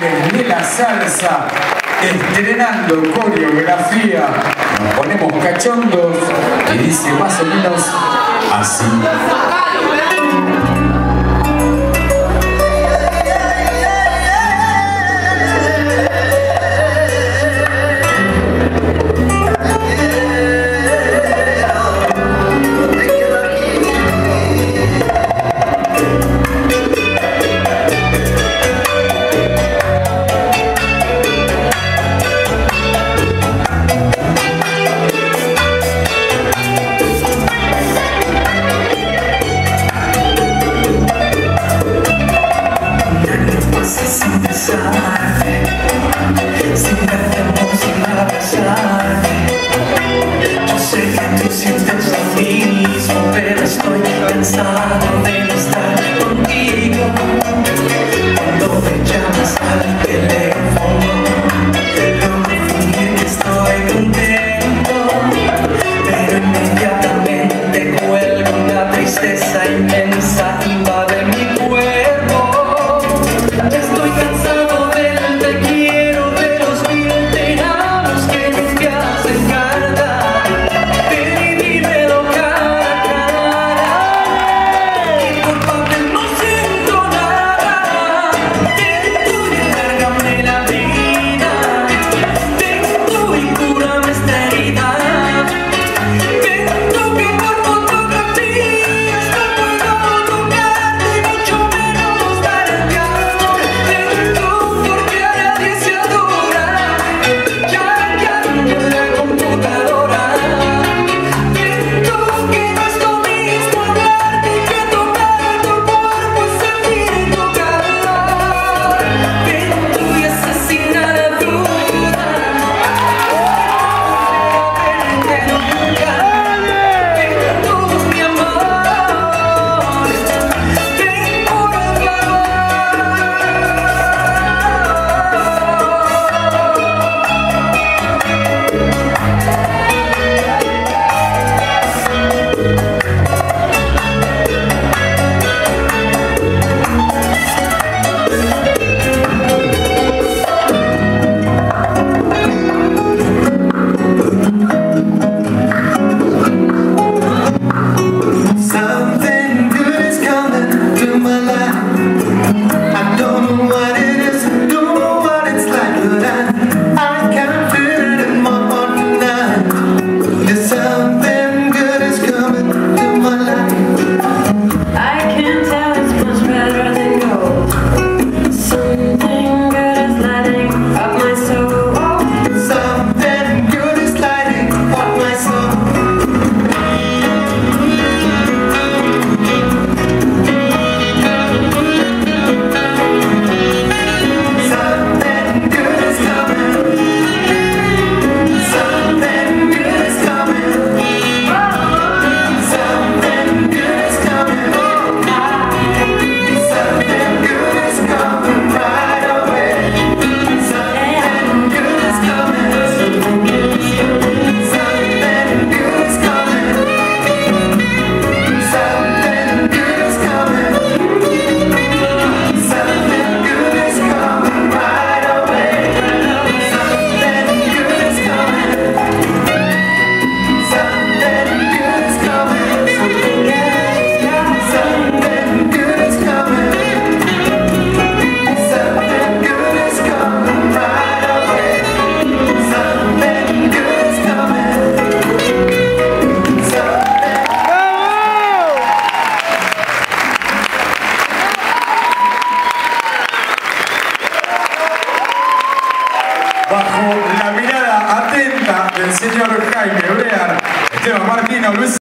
Ángeles de la Salsa, estrenando coreografía. Nos ponemos cachondos y dice más o menos así. Yo sé que tú sientes lo mismo, pero estoy cansado de no estar contigo. Cuando me llamas al teléfono, logro fingir que estoy contento, pero inmediatamente cuelgo. Una tristeza inmensa invade mi cuerpo. Estoy cansado del te quiero, de los mil te amos que nunca hacen carta. Ven y dímelo cara a cara, y por papel no siento nada. Ven tú y enlárgame la vida, ven tú y cúrame esta herida. Ven tú que por fotografías no puedo tocarte, mucho menos dar el calor. Ven tú porque a nadie se adora, ya cambió la computadora. Ven tú que no es lo mismo hablarte que tocar tu cuerpo y sentir tu calor. Ven tú y asesina la duda, ven que nunca. Ven tú mi amor, ven por favor. Something good is coming to my life. I don't know what it is, don't know what it's like, but I can feel it in my heart tonight. There's something good is coming to my life. I can tell it's much better than gold. Something good is lighting up my soul. Something good is lighting up my soul. Something good is coming. Something good is coming. Something good is coming. Something good is coming right away. Something good is coming. Something good is coming. Something good is coming. Something good is coming. Something good is coming right away. Something good is coming. Something good is coming. Something good is coming. Something good is coming right away. Something good is coming. Bajo la mirada atenta del señor Jaime Brear, Esteban Martino, Luis